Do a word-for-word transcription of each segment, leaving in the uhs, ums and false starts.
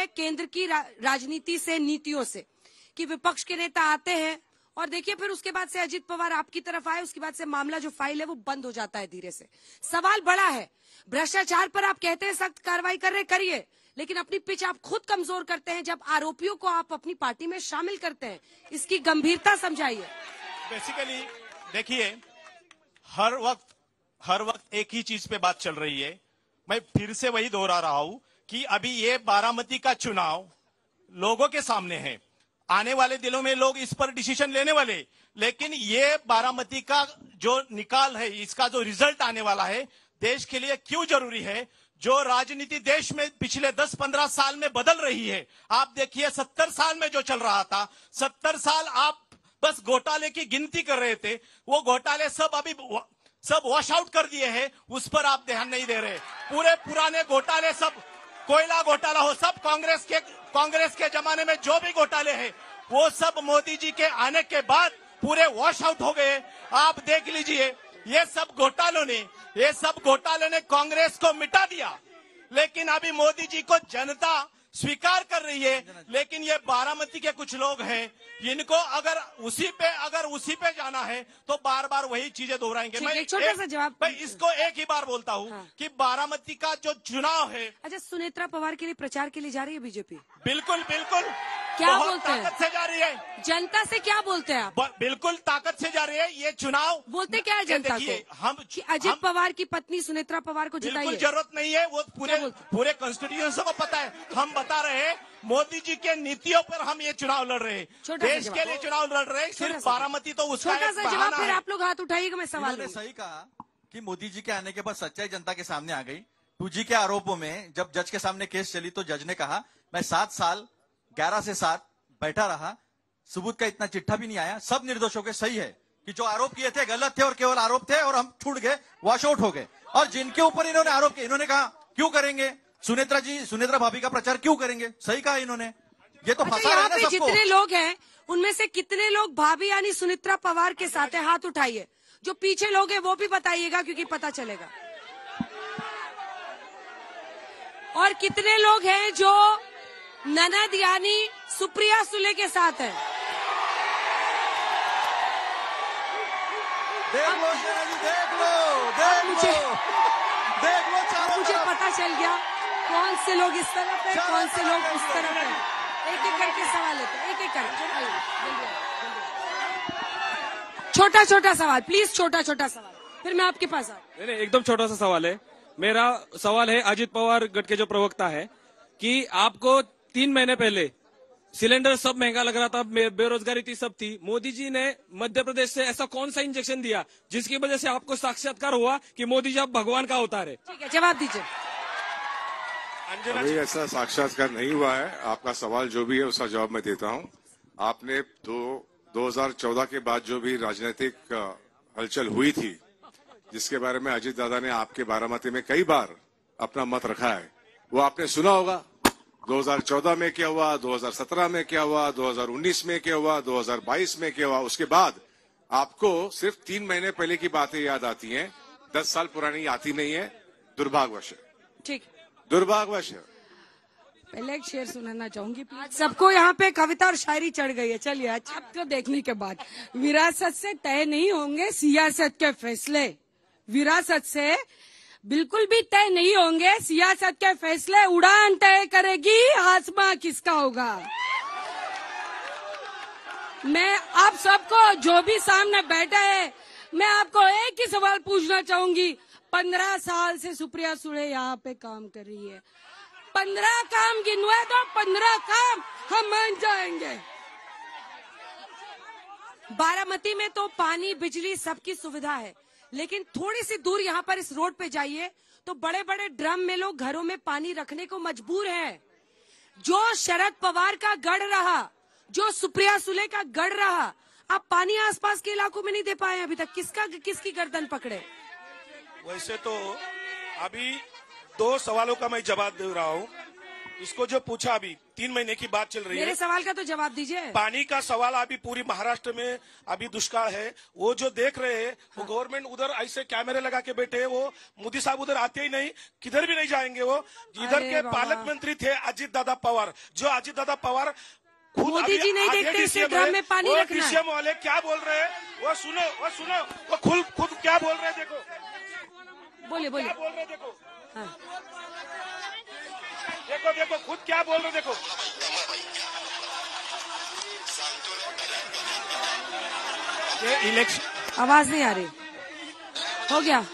है केंद्र की रा, राजनीति से, नीतियों से, कि विपक्ष के नेता आते हैं और देखिए फिर उसके बाद से अजित पवार आपकी तरफ आए, उसके बाद से मामला जो फाइल है वो बंद हो जाता है धीरे से। सवाल बड़ा है, भ्रष्टाचार पर आप कहते हैं सख्त कार्रवाई कर रहे, करिए, लेकिन अपनी पिच आप खुद कमजोर करते हैं जब आरोपियों को आप अपनी पार्टी में शामिल करते हैं। इसकी गंभीरता समझाइए। बेसिकली देखिए, हर वक्त हर वक्त एक ही चीज पे बात चल रही है। मैं फिर से वही दोहरा रहा हूं कि अभी ये बारामती का चुनाव लोगों के सामने है, आने वाले दिनों में लोग इस पर डिसीजन लेने वाले, लेकिन ये बारामती का जो निकाल है, इसका जो रिजल्ट आने वाला है, देश के लिए क्यों जरूरी है। जो राजनीति देश में पिछले दस पंद्रह साल में बदल रही है, आप देखिए सत्तर साल में जो चल रहा था, सत्तर साल आप बस घोटाले की गिनती कर रहे थे, वो घोटाले सब अभी सब वॉश आउट कर दिए हैं, उस पर आप ध्यान नहीं दे रहे। पूरे पुराने घोटाले, सब कोयला घोटाला हो, सब कांग्रेस के कांग्रेस के जमाने में जो भी घोटाले हैं, वो सब मोदी जी के आने के बाद पूरे वॉश आउट हो गए। आप देख लीजिए, ये सब घोटालों ने ये सब घोटालों ने कांग्रेस को मिटा दिया, लेकिन अभी मोदी जी को जनता स्वीकार कर रही है। लेकिन ये बारामती के कुछ लोग हैं, इनको अगर उसी पे अगर उसी पे जाना है तो बार बार वही चीजें दोहराएंगे। मैं एक छोटा सा जवाब, मैं इसको एक ही बार बोलता हूँ हाँ। कि बारामती का जो चुनाव है। अच्छा, सुनेत्रा पवार के लिए प्रचार के लिए जा रही है बीजेपी? बिल्कुल बिल्कुल, क्या बोलते हैं? ताकत से जा रही है। जनता से क्या बोलते हैं आप? बिल्कुल ताकत से जा रही है। ये चुनाव बोलते क्या है जनता को? हम कि अजित पवार की पत्नी सुनेत्रा पवार को जिताइए। बिल्कुल जरूरत नहीं है, वो पूरे पूरे कॉन्स्टिट्यूएंसी को पता है। हम बता रहे हैं मोदी जी के नीतियों पर हम ये चुनाव लड़ रहे हैं, देश के लिए चुनाव लड़ रहे हैं। सिर्फ बारामती तो उसका छोटा सा जवाब, फिर आप लोग हाथ उठाइएगा, मैं सवाल ने सही कहा कि मोदी जी के आने के बाद सच्चाई जनता के सामने आ गई। टू जी के आरोपों में जब जज के सामने केस चली तो जज ने कहा मैं सात साल ग्यारह से सात बैठा रहा, सबूत का इतना चिट्ठा भी नहीं आया, सब निर्दोषों के। सही है कि जो आरोप किए थे गलत थे और केवल आरोप थे और हम छूट गए, वॉश आउट हो गए। और जिनके ऊपर इन्होंने आरोप किए, इन्होंने कहा क्यों करेंगे, सुनेत्रा जी सुनेत्रा भाभी का प्रचार क्यों करेंगे? सही कहा इन्होंने। ये तो अच्छा, फंसा यहाँ रहे पे ना सबको। जितने लोग हैं उनमें से कितने लोग भाभी यानी सुनेत्रा पवार के साथ है? हाथ उठाइए। जो पीछे लोग हैं वो भी बताइएगा, क्योंकि पता चलेगा। और कितने लोग हैं जो ननद यानी सुप्रिया सुले के साथ है? देख लो जी, देख लो, देख मुझे लो, देख लो चारों मुझे तरफ। पता चल गया कौन से लोग इस तरफ है, कौन से लोग उस तरफ है। एक एक करके सवाल लेते हैं, एक एक करके। छोटा छोटा सवाल प्लीज, छोटा छोटा सवाल, फिर मैं आपके पास आऊँ। नहीं नहीं, एकदम छोटा सा सवाल है। मेरा सवाल है अजित पवार गट के जो प्रवक्ता है कि आपको तीन महीने पहले सिलेंडर सब महंगा लग रहा था, बेरोजगारी थी, सब थी। मोदी जी ने मध्य प्रदेश से ऐसा कौन सा इंजेक्शन दिया जिसकी वजह से आपको साक्षात्कार हुआ कि मोदी जी आप भगवान का अवतार है? ठीक है, जवाब दीजिए। अभी ऐसा साक्षात्कार नहीं हुआ है। आपका सवाल जो भी है उसका जवाब मैं देता हूं। आपने दो दो हजार चौदह के बाद जो भी राजनीतिक हलचल हुई थी, जिसके बारे में अजित दादा ने आपके बारामती में कई बार अपना मत रखा है, वो आपने सुना होगा। दो हजार चौदह में क्या हुआ, दो हजार सत्रह में क्या हुआ, दो हजार उन्नीस में क्या हुआ, दो हजार बाईस में क्या हुआ। उसके बाद आपको सिर्फ तीन महीने पहले की बातें याद आती हैं, दस साल पुरानी आती नहीं है। दुर्भाग्यवश, ठीक, दुर्भाग्यवश। पहले एक शेर सुनाना चाहूंगी। सबको यहाँ पे कविता और शायरी चढ़ गई है। चलिए, अच्छा आपको देखने के बाद, विरासत से तय नहीं होंगे सियासत के फैसले, विरासत से बिल्कुल भी तय नहीं होंगे सियासत के फैसले, उड़ान तय करेगी आसमां किसका होगा। मैं आप सबको जो भी सामने बैठे हैं, मैं आपको एक ही सवाल पूछना चाहूंगी। पंद्रह साल से सुप्रिया सुले यहाँ पे काम कर रही है, पंद्रह काम गिनवाए तो पंद्रह काम हम मान जाएंगे। बारामती में तो पानी, बिजली, सबकी सुविधा है, लेकिन थोड़ी सी दूर यहाँ पर इस रोड पे जाइए तो बड़े बड़े ड्रम में लोग घरों में पानी रखने को मजबूर हैं। जो शरद पवार का गढ़ रहा, जो सुप्रिया सुले का गढ़ रहा, आप पानी आसपास के इलाकों में नहीं दे पाए अभी तक। किसका किसकी गर्दन पकड़े? वैसे तो अभी दो सवालों का मैं जवाब दे रहा हूँ। इसको जो पूछा अभी तीन महीने की बात चल रही मेरे है, सवाल का तो जवाब दीजिए। पानी का सवाल अभी पूरी महाराष्ट्र में अभी दुष्काल है। वो जो देख रहे हैं वो गवर्नमेंट उधर ऐसे कैमरे लगा के बैठे हैं, वो मोदी साहब उधर आते ही नहीं, किधर भी नहीं जाएंगे। वो इधर अरे के बाबा। पालक मंत्री थे अजीत दादा पवार, जो अजीत दादा पवार खुद मोदी अभी जी नहीं आधे देखते इसे डीसीएम ड्रम है। में पानी वो रखना है। डीसीएम वाले क्या बोल रहे हैं वो सुनो, वो सुनो, वो खुद खुद क्या बोल रहे हैं देखो, बोलिए बोलिए। क्या बोल रहे हैं देखो, हाँ। देखो देखो खुद क्या बोल रहे हैं देखो। ये इलेक्शन आवाज नहीं आ रही, हो गया।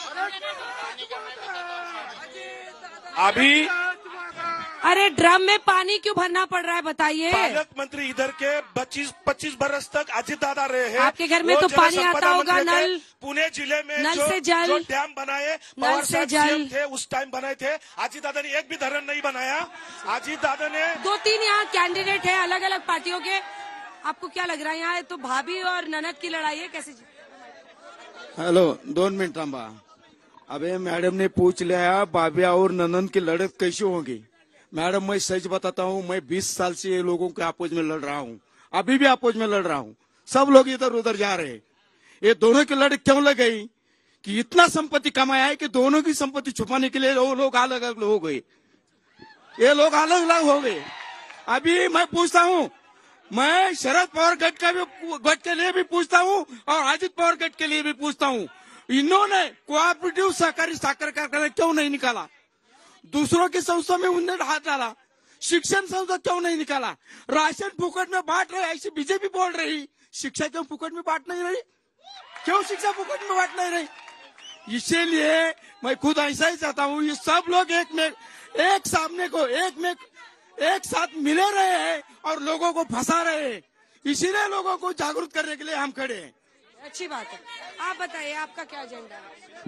अभी अरे ड्रम में पानी क्यों भरना पड़ रहा है बताइए। पालक मंत्री इधर के पच्चीस पच्चीस बरस तक अजीत दादा रहे हैं। आपके घर में वो तो जल पानी संपदा आता होगा, मंत्री थे। नल- पुणे जिले में नल जो, से जल- जो डैम बनाए, नल पवार से साहब जल- सीएम थे उस टाइम बनाए थे। अजीत दादा ने एक भी धरण नहीं बनाया। अजीत दादा ने दो तीन यहाँ कैंडिडेट है अलग अलग पार्टियों के, आपको क्या लग रहा है यहाँ तो भाभी और ननद की लड़ाई है, कैसे? हेलो, दोन मिनट थांबा। अबे मैडम ने पूछ लिया भाभी और ननद की लड़त कैसी होगी। मैडम मैं सच बताता हूँ, मैं बीस साल से ये लोगों के आपस में लड़ रहा हूँ, अभी भी आपस में लड़ रहा हूँ। सब लोग इधर उधर जा रहे हैं। ये दोनों की लड़त क्यों लग गई कि इतना संपत्ति कमाया है कि दोनों की संपत्ति छुपाने के लिए वो लोग अलग अलग हो गए, ये लोग अलग अलग हो गए। अभी मैं पूछता हूँ, मैं शरद पवार गट का भी गट के लिए भी पूछता हूँ और अजित पवार गट के लिए भी पूछता हूँ, इन्होंने कोऑपरेटिव सहकारी साकर कारखाना क्यों नहीं निकाला? दूसरों की संस्था में उन्होंने हाथ डाला, शिक्षण संस्था क्यों नहीं निकाला? राशन फुकट में बांट रहे, ऐसी बीजेपी बोल रही शिक्षा क्यों फुकट में बांट नहीं रही? क्यों शिक्षा फुकट में बांट नहीं रही? इसीलिए मैं खुद ऐसा ही चाहता हूँ, ये सब लोग एक में एक सामने को एक में एक साथ मिले रहे हैं और लोगों को फंसा रहे हैं। इसीलिए लोगों को जागरूक करने के लिए हम खड़े हैं। अच्छी बात है। आप बताइए आपका क्या एजेंडा है?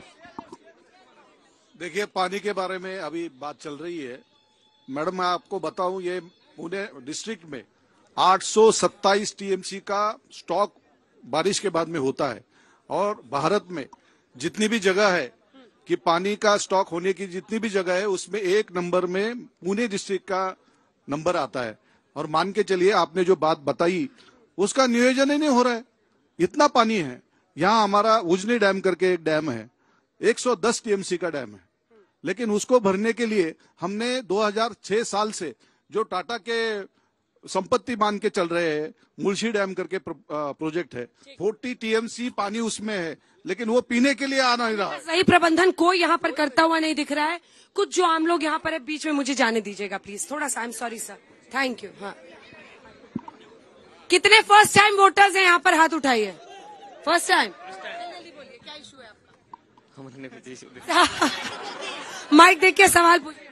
देखिए, पानी के बारे में अभी बात चल रही है। मैडम मैं आपको बताऊं, ये पुणे डिस्ट्रिक्ट में आठ सौ सत्ताईस टीएमसी का स्टॉक बारिश के बाद में होता है और भारत में जितनी भी जगह है कि पानी का स्टॉक होने की जितनी भी जगह है उसमें एक नंबर में पुणे डिस्ट्रिक्ट का नंबर आता है। और मान के चलिए आपने जो बात बताई उसका नियोजन ही नहीं हो रहा है। इतना पानी है। यहाँ हमारा उजनी डैम करके एक डैम है, एक सौ दस टीएमसी का डैम है, लेकिन उसको भरने के लिए हमने दो हज़ार छह साल से जो टाटा के संपत्ति मान के चल रहे हैं, मुलशी डैम करके प्रोजेक्ट है, चालीस टीएमसी पानी उसमें है, लेकिन वो पीने के लिए आ नहीं रहा। सही प्रबंधन कोई यहाँ पर करता हुआ नहीं दिख रहा है। कुछ जो आम लोग यहाँ पर है बीच में मुझे जाने दीजिएगा प्लीज, थोड़ा सा। I am sorry sir, thank you. हाँ, कितने फर्स्ट टाइम वोटर्स हैं यहाँ पर? हाथ उठाइए। First time. क्या इशू है आपका? माइक देख के सवाल पूछिए।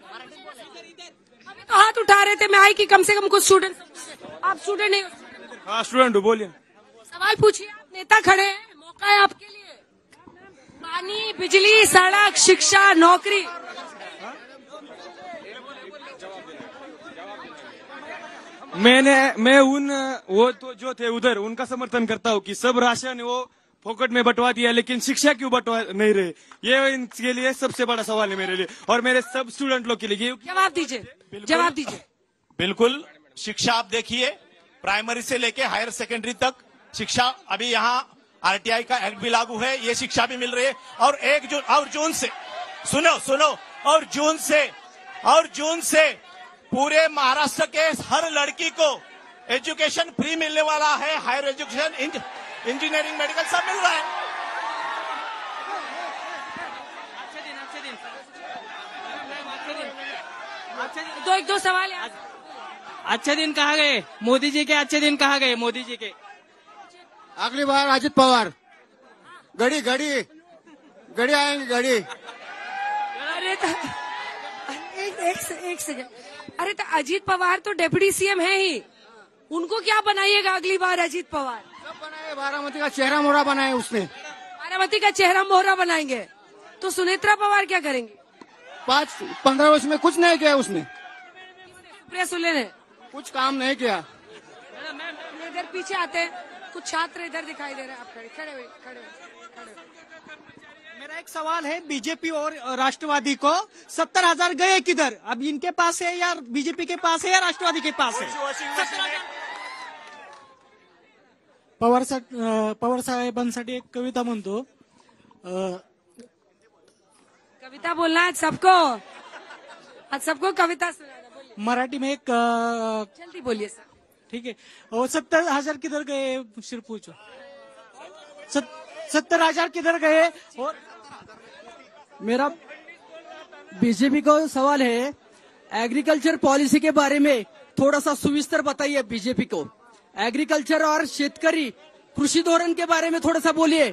अभी तो हाथ उठा रहे थे, मैं आई कि कम से कम कुछ स्टूडेंट। आप स्टूडेंट नहीं हो? हाँ स्टूडेंट, बोलिए। सवाल पूछिए। आप नेता खड़े हैं, मौका है आपके लिए। पानी, बिजली, सड़क, शिक्षा, नौकरी। मैंने मैं उन वो तो जो थे उधर उनका समर्थन करता हूँ कि सब राशन वो फोकट में बंटवा दिया, लेकिन शिक्षा क्यों बंटवा नहीं रहे? ये इनके लिए सबसे बड़ा सवाल है मेरे लिए और मेरे सब स्टूडेंट लोग के लिए। जवाब दीजिए, जवाब दीजिए। बिल्कुल, शिक्षा आप देखिए, प्राइमरी से लेके हायर सेकेंडरी तक शिक्षा। अभी यहाँ आरटीआई का एक्ट भी लागू है, ये शिक्षा भी मिल रही है। और एक जून और जून से सुनो सुनो और जून से और जून से पूरे महाराष्ट्र के हर लड़की को एजुकेशन फ्री मिलने वाला है। हायर एजुकेशन, इंजीनियरिंग, मेडिकल सब मिल रहा है। दो एक दो सवाल है। अच्छे दिन कहा गए मोदी जी के, अच्छे दिन कहा गए मोदी जी के। अगली बार अजित पवार, घड़ी घड़ी घड़ी आएंगे, घड़ी। अरे तो एक एक, से, एक सेकंड। अरे तो अजीत पवार तो डेप्यूटी सीएम है ही, उनको क्या बनाइएगा अगली बार? अजीत पवार सब बनाए, बारामती का चेहरा मोहरा बनाए उसने। बारामती का चेहरा मोहरा बनाएंगे तो सुनेत्रा पवार क्या करेंगे? पाँच पंद्रह वर्ष में कुछ नहीं किया उसने, सुप्रिया सुले ने कुछ काम नहीं किया। इधर पीछे आते हैं, कुछ छात्र इधर दिखाई दे रहे हैं। आप खड़े खड़े हुए खड़े हुए खड़े हुए। मेरा एक सवाल है बीजेपी और राष्ट्रवादी को, सत्तर हजार गए किधर? अब इनके पास है या बीजेपी के पास है या राष्ट्रवादी के पास है? पवार पवार साहेबांसाठी एक कविता म्हणतो. कविता बोलना है सबको, आज सबको कविता सुनाना. बोलिए मराठी में एक अ, जल्दी बोलिए सर. ठीक है. और सत्तर हजार किधर गए सिर्फ पूछो. सत, सत्तर हजार किधर गए? और मेरा बीजेपी को सवाल है, एग्रीकल्चर पॉलिसी के बारे में थोड़ा सा सुविस्तर बताइए बीजेपी को. एग्रीकल्चर और शेतकरी कृषि धोरण के बारे में थोड़ा सा बोलिए.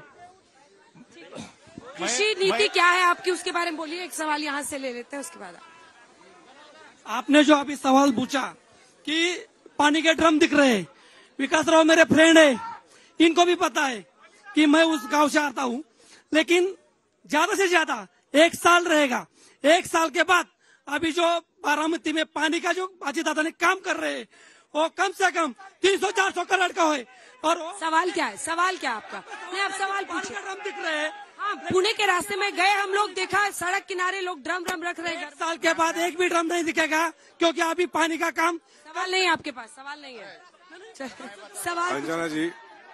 कृषि नीति क्या है आपकी, उसके बारे में बोलिए. एक सवाल यहाँ से ले लेते हैं, उसके बाद आपने जो अभी सवाल पूछा कि पानी के ड्रम दिख रहे हैं, विकास राव मेरे फ्रेंड है, इनको भी पता है कि मैं उस गांव से आता हूं, लेकिन ज्यादा से ज्यादा एक साल रहेगा. एक साल के बाद अभी जो बारामती में पानी का जो अजय दादा ने काम कर रहे हैं वो कम से कम तीन सौ चार सौ करोड़ का है. और सवाल क्या है? सवाल क्या आपका? नहीं, आप सवाल पूछिए. ड्रम दिख रहे हैं. हाँ, पुणे के रास्ते में गए हम लोग, देखा सड़क किनारे लोग ड्रम ड्रम रख रहे हैं. एक साल के बाद एक भी ड्रम नहीं दिखेगा क्योंकि अभी पानी का काम. सवाल नहीं है आपके पास? सवाल नहीं है. सवाल अंजना जी,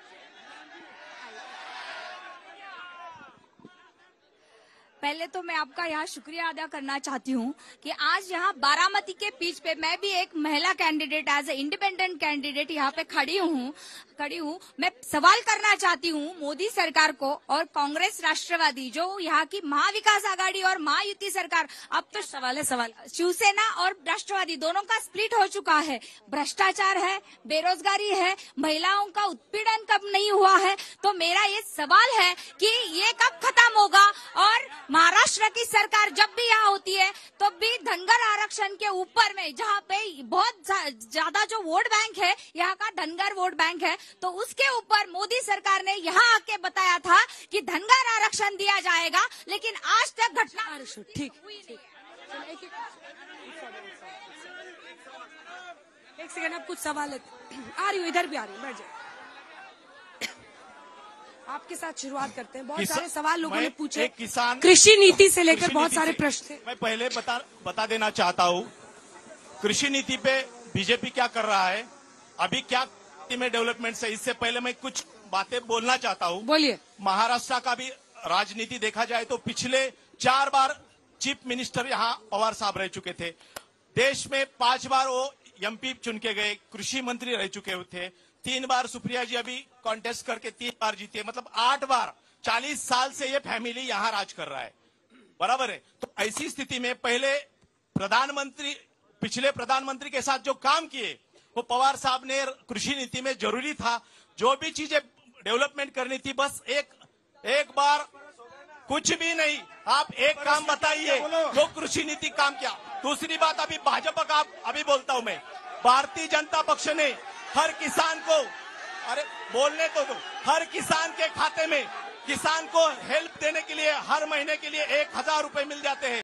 पहले तो मैं आपका यहाँ शुक्रिया अदा करना चाहती हूँ कि आज यहाँ बारामती के बीच पे मैं भी एक महिला candidate, as a independent candidate यहाँ पे खड़ी हूँ खड़ी हूँ मैं सवाल करना चाहती हूँ मोदी सरकार को और कांग्रेस राष्ट्रवादी, जो यहाँ की महाविकास आघाड़ी और महायुति सरकार, अब तो सवाल है सवाल शिवसेना और राष्ट्रवादी दोनों का स्प्लिट हो चुका है. भ्रष्टाचार है, बेरोजगारी है, महिलाओं का उत्पीड़न कब नहीं हुआ है. तो मेरा ये सवाल है कि ये कब खत्म होगा. और महाराष्ट्र की सरकार जब भी यहाँ होती है तो भी धनगर आरक्षण के ऊपर में, जहाँ पे बहुत ज्यादा जो वोट बैंक है यहाँ का धनगर वोट बैंक है, तो उसके ऊपर मोदी सरकार ने यहाँ आके बताया था कि धनगर आरक्षण दिया जाएगा, लेकिन आज तक घटना. ठीक, एक सेकंड, अब कुछ सवाल है. आ रही हूँ, इधर भी आ रही हूँ, बैठ जाए. आपके साथ शुरुआत करते हैं. बहुत सारे सवाल लोगों ने पूछे. किसान कृषि नीति से लेकर बहुत सारे प्रश्न थे. मैं पहले बता बता देना चाहता हूँ, कृषि नीति पे बीजेपी क्या कर रहा है, अभी क्या में डेवलपमेंट है. इससे पहले मैं कुछ बातें बोलना चाहता हूँ. बोलिए. महाराष्ट्र का भी राजनीति देखा जाए तो पिछले चार बार चीफ मिनिस्टर यहाँ पवार साहब रह चुके थे. देश में पांच बार वो एमपी चुन के गए, कृषि मंत्री रह चुके थे. तीन बार सुप्रिया जी अभी कॉन्टेस्ट करके तीन बार जीते, मतलब आठ बार. चालीस साल से ये फैमिली यहाँ राज कर रहा है, बराबर है. तो ऐसी स्थिति में पहले प्रधानमंत्री, पिछले प्रधानमंत्री के साथ जो काम किए वो पवार साहब ने कृषि नीति में जरूरी था. जो भी चीजें डेवलपमेंट करनी थी, बस एक एक बार, कुछ भी नहीं. आप एक काम बताइए जो कृषि नीति काम किया. दूसरी बात, अभी भाजपा का अभी बोलता हूं मैं, भारतीय जनता पक्ष ने हर किसान को, अरे बोलने तो दो, हर किसान के खाते में किसान को हेल्प देने के लिए हर महीने के लिए एक हजार रुपए मिल जाते हैं.